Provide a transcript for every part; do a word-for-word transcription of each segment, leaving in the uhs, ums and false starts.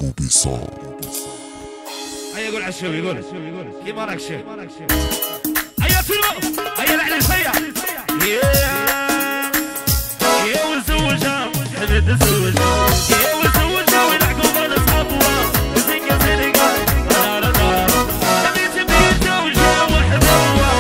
بوبي صار. هيا يقول عالشوي يقول كيف راك شيء هيا تلو هيا العريس هيا يا وزوجها حبيت تزوجها يا وزوجها ويلعبوا بين اصحابها زينك زينك حبيت بيت زوجها وحبوها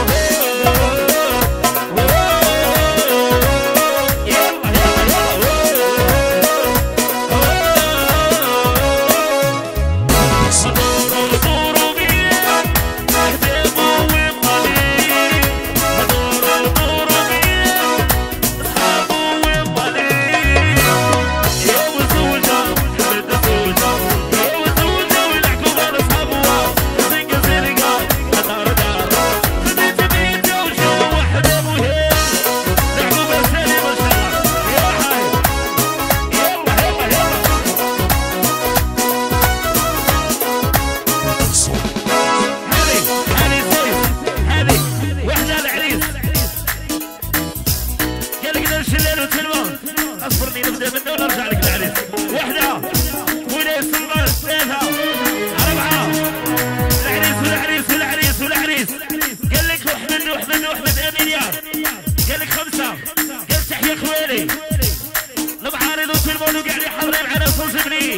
اصبرني نبدا منه ونرجع لك العريس. وحده وليس سلمان ثلاثه اربعه العريس والعريس والعريس والعريس قال لك احمد واحمد واحمد امين يا قال لك خمسه قال تحيه خوالي المعارض وسلمان وقاعد يحضروا معنا صوصبني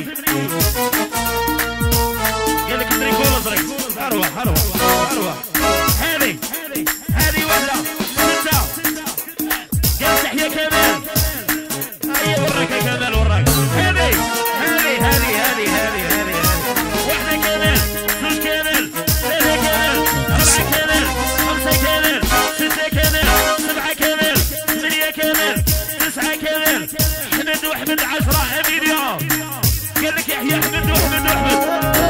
قال لك ادري كول ازرق اروح اروح اروح هذه هذه وحده سته قال تحيه كمال وراك يا كمال وراك هذه هذه هذه هذه هذه هذه واحدة كمال زوج كمال ثلاثة كمال أربعة كمال خمسة كمال ستة كمال سبعة كمال ثمانية كمال تسعة كمال أحمد وأحمد عشرة أمين يا قال لك يحيى أحمد وأحمد وأحمد